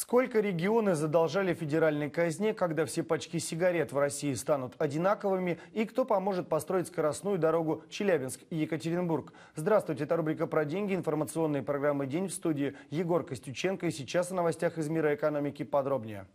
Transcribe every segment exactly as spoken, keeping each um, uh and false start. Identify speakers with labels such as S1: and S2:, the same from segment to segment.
S1: Сколько регионы задолжали федеральной казне, когда все пачки сигарет в России станут одинаковыми, и кто поможет построить скоростную дорогу Челябинск-Екатеринбург? Здравствуйте, это рубрика «Про деньги», информационные программы «День», в студии Егор Костюченко. И сейчас о новостях из мира экономики подробнее.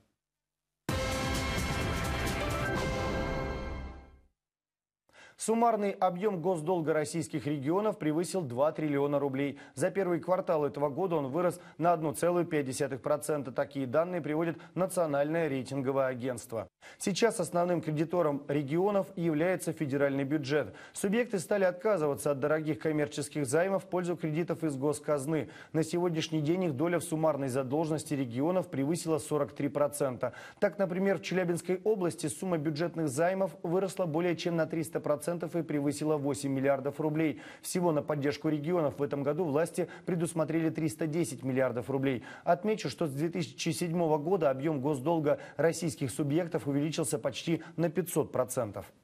S1: Суммарный объем госдолга российских регионов превысил два триллиона рублей. За первый квартал этого года он вырос на одну целую пять десятых процента. Такие данные приводит Национальное рейтинговое агентство. Сейчас основным кредитором регионов является федеральный бюджет. Субъекты стали отказываться от дорогих коммерческих займов в пользу кредитов из госказны. На сегодняшний день их доля в суммарной задолженности регионов превысила сорок три процента. Так, например, в Челябинской области сумма бюджетных займов выросла более чем на триста процентов и превысила восемь миллиардов рублей. Всего на поддержку регионов в этом году власти предусмотрели триста десять миллиардов рублей. Отмечу, что с две тысячи седьмого года объем госдолга российских субъектов увеличился почти на пятьсот процентов.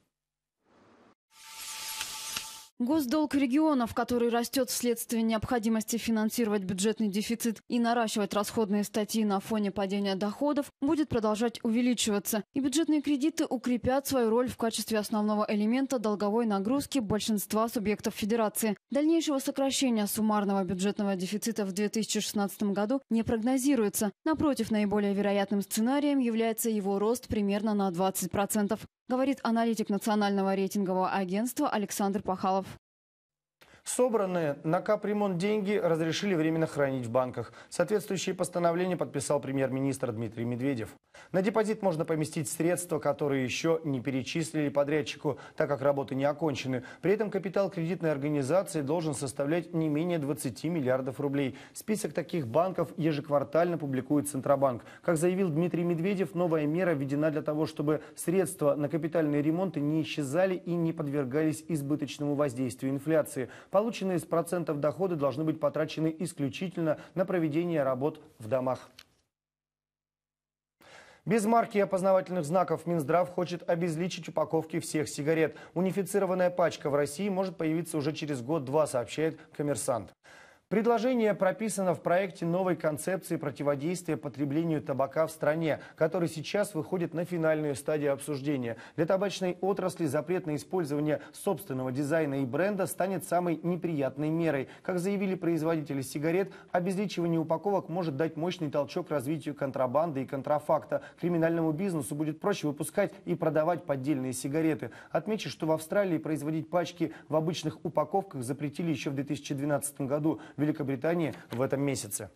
S2: Госдолг регионов, который растет вследствие необходимости финансировать бюджетный дефицит и наращивать расходные статьи на фоне падения доходов, будет продолжать увеличиваться. И бюджетные кредиты укрепят свою роль в качестве основного элемента долговой нагрузки большинства субъектов федерации. Дальнейшего сокращения суммарного бюджетного дефицита в две тысячи шестнадцатом году не прогнозируется. Напротив, наиболее вероятным сценарием является его рост примерно на двадцать процентов. Говорит аналитик Национального рейтингового агентства Александр Пахалов.
S1: Собранные на капремонт деньги разрешили временно хранить в банках. Соответствующее постановление подписал премьер-министр Дмитрий Медведев. На депозит можно поместить средства, которые еще не перечислили подрядчику, так как работы не окончены. При этом капитал кредитной организации должен составлять не менее двадцати миллиардов рублей. Список таких банков ежеквартально публикует Центробанк. Как заявил Дмитрий Медведев, новая мера введена для того, чтобы средства на капитальные ремонты не исчезали и не подвергались избыточному воздействию инфляции. Полученные из процентов доходы должны быть потрачены исключительно на проведение работ в домах. Без марки и опознавательных знаков Минздрав хочет обезличить упаковки всех сигарет. Унифицированная пачка в России может появиться уже через год-два, сообщает «Коммерсант». Предложение прописано в проекте новой концепции противодействия потреблению табака в стране, который сейчас выходит на финальную стадию обсуждения. Для табачной отрасли запрет на использование собственного дизайна и бренда станет самой неприятной мерой. Как заявили производители сигарет, обезличивание упаковок может дать мощный толчок развитию контрабанды и контрафакта. Криминальному бизнесу будет проще выпускать и продавать поддельные сигареты. Отмечу, что в Австралии производить пачки в обычных упаковках запретили еще в две тысячи двенадцатом году. В Великобритании в этом месяце.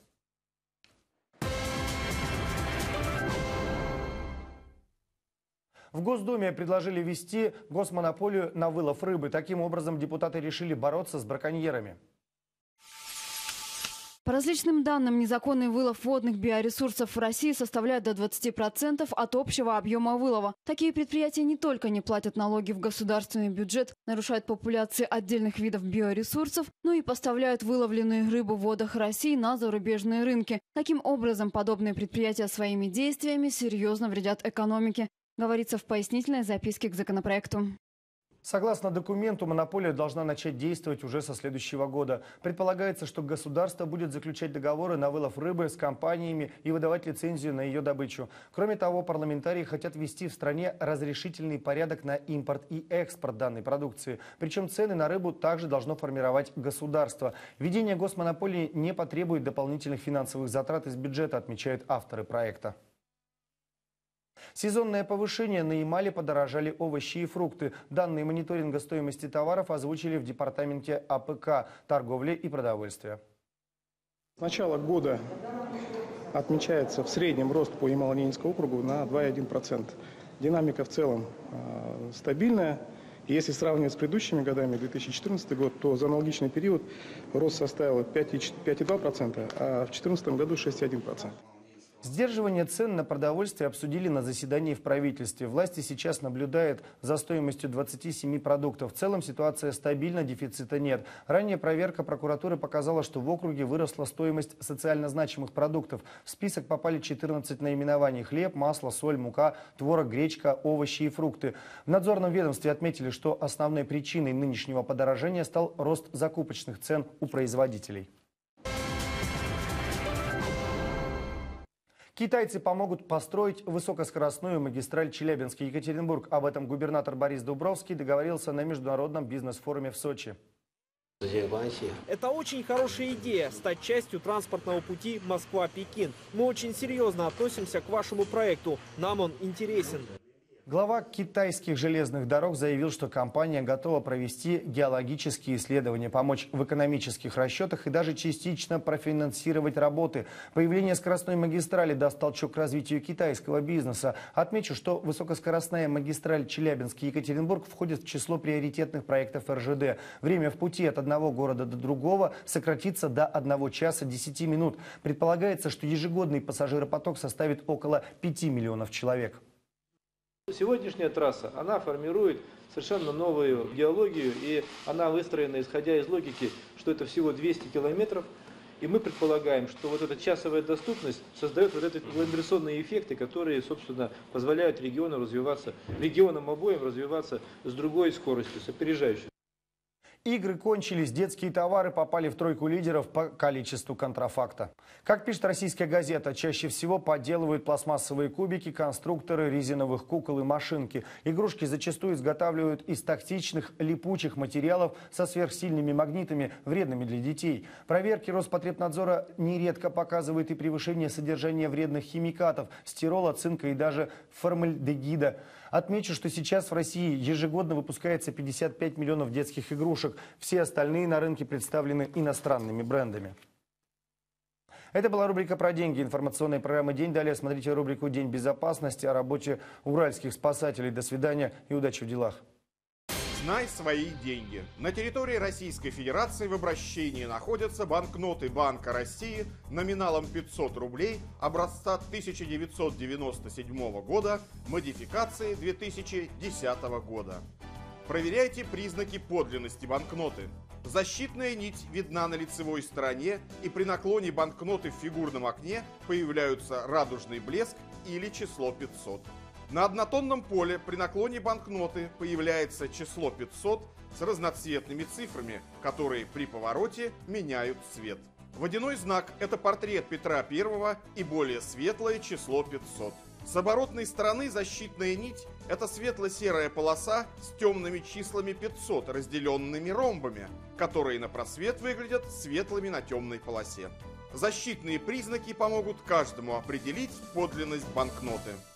S1: В Госдуме предложили ввести госмонополию на вылов рыбы. Таким образом, депутаты решили бороться с браконьерами.
S2: По различным данным, незаконный вылов водных биоресурсов в России составляет до двадцати процентов от общего объема вылова. Такие предприятия не только не платят налоги в государственный бюджет, нарушают популяции отдельных видов биоресурсов, но и поставляют выловленную рыбу в водах России на зарубежные рынки. Таким образом, подобные предприятия своими действиями серьезно вредят экономике, говорится в пояснительной записке к законопроекту.
S1: Согласно документу, монополия должна начать действовать уже со следующего года. Предполагается, что государство будет заключать договоры на вылов рыбы с компаниями и выдавать лицензию на ее добычу. Кроме того, парламентарии хотят ввести в стране разрешительный порядок на импорт и экспорт данной продукции. Причем цены на рыбу также должно формировать государство. Введение госмонополии не потребует дополнительных финансовых затрат из бюджета, отмечают авторы проекта. Сезонное повышение: на Ямале подорожали овощи и фрукты. Данные мониторинга стоимости товаров озвучили в департаменте А П К торговли и продовольствия.
S3: С начала года отмечается в среднем рост по Ямало-Ненецкому округу на два и одна десятых процента. Динамика в целом э, стабильная. Если сравнивать с предыдущими годами, две тысячи четырнадцатый год, то за аналогичный период рост составил пять и два десятых процента, а в две тысячи четырнадцатом году шесть и одна десятая процента.
S1: Сдерживание цен на продовольствие обсудили на заседании в правительстве. Власти сейчас наблюдают за стоимостью двадцати семи продуктов. В целом ситуация стабильна, дефицита нет. Ранее проверка прокуратуры показала, что в округе выросла стоимость социально значимых продуктов. В список попали четырнадцать наименований: хлеб, масло, соль, мука, творог, гречка, овощи и фрукты. В надзорном ведомстве отметили, что основной причиной нынешнего подорожания стал рост закупочных цен у производителей. Китайцы помогут построить высокоскоростную магистраль Челябинск-Екатеринбург. Об этом губернатор Борис Дубровский договорился на международном бизнес-форуме в Сочи.
S4: Это очень хорошая идея – стать частью транспортного пути Москва-Пекин. Мы очень серьезно относимся к вашему проекту. Нам он интересен.
S1: Глава китайских железных дорог заявил, что компания готова провести геологические исследования, помочь в экономических расчетах и даже частично профинансировать работы. Появление скоростной магистрали даст толчок к развитию китайского бизнеса. Отмечу, что высокоскоростная магистраль Челябинск-Екатеринбург входит в число приоритетных проектов эр жэ дэ. Время в пути от одного города до другого сократится до одного часа десяти минут. Предполагается, что ежегодный пассажиропоток составит около пяти миллионов человек.
S5: Сегодняшняя трасса, она формирует совершенно новую геологию, и она выстроена исходя из логики, что это всего двести километров. И мы предполагаем, что вот эта часовая доступность создает вот эти агломерационные эффекты, которые, собственно, позволяют региону развиваться, регионам обоим развиваться с другой скоростью, с опережающей.
S1: Игры кончились, детские товары попали в тройку лидеров по количеству контрафакта. Как пишет российская газета, чаще всего подделывают пластмассовые кубики, конструкторы, резиновых кукол и машинки. Игрушки зачастую изготавливают из токсичных липучих материалов со сверхсильными магнитами, вредными для детей. Проверки Роспотребнадзора нередко показывают и превышение содержания вредных химикатов, стирола, цинка и даже формальдегида. Отмечу, что сейчас в России ежегодно выпускается пятьдесят пять миллионов детских игрушек. Все остальные на рынке представлены иностранными брендами. Это была рубрика про деньги. Информационная программа «День». Далее смотрите рубрику «День безопасности» о работе уральских спасателей. До свидания и удачи в делах.
S6: Знай свои деньги. На территории Российской Федерации в обращении находятся банкноты Банка России номиналом пятьсот рублей образца тысяча девятьсот девяносто седьмого года, модификации две тысячи десятого года. Проверяйте признаки подлинности банкноты. Защитная нить видна на лицевой стороне, и при наклоне банкноты в фигурном окне появляются радужный блеск или число пятьсот. На однотонном поле при наклоне банкноты появляется число пятьсот с разноцветными цифрами, которые при повороте меняют цвет. Водяной знак – это портрет Петра Первого и более светлое число пятьсот. С оборотной стороны защитная нить – это светло-серая полоса с темными числами пятьсот, разделенными ромбами, которые на просвет выглядят светлыми на темной полосе. Защитные признаки помогут каждому определить подлинность банкноты.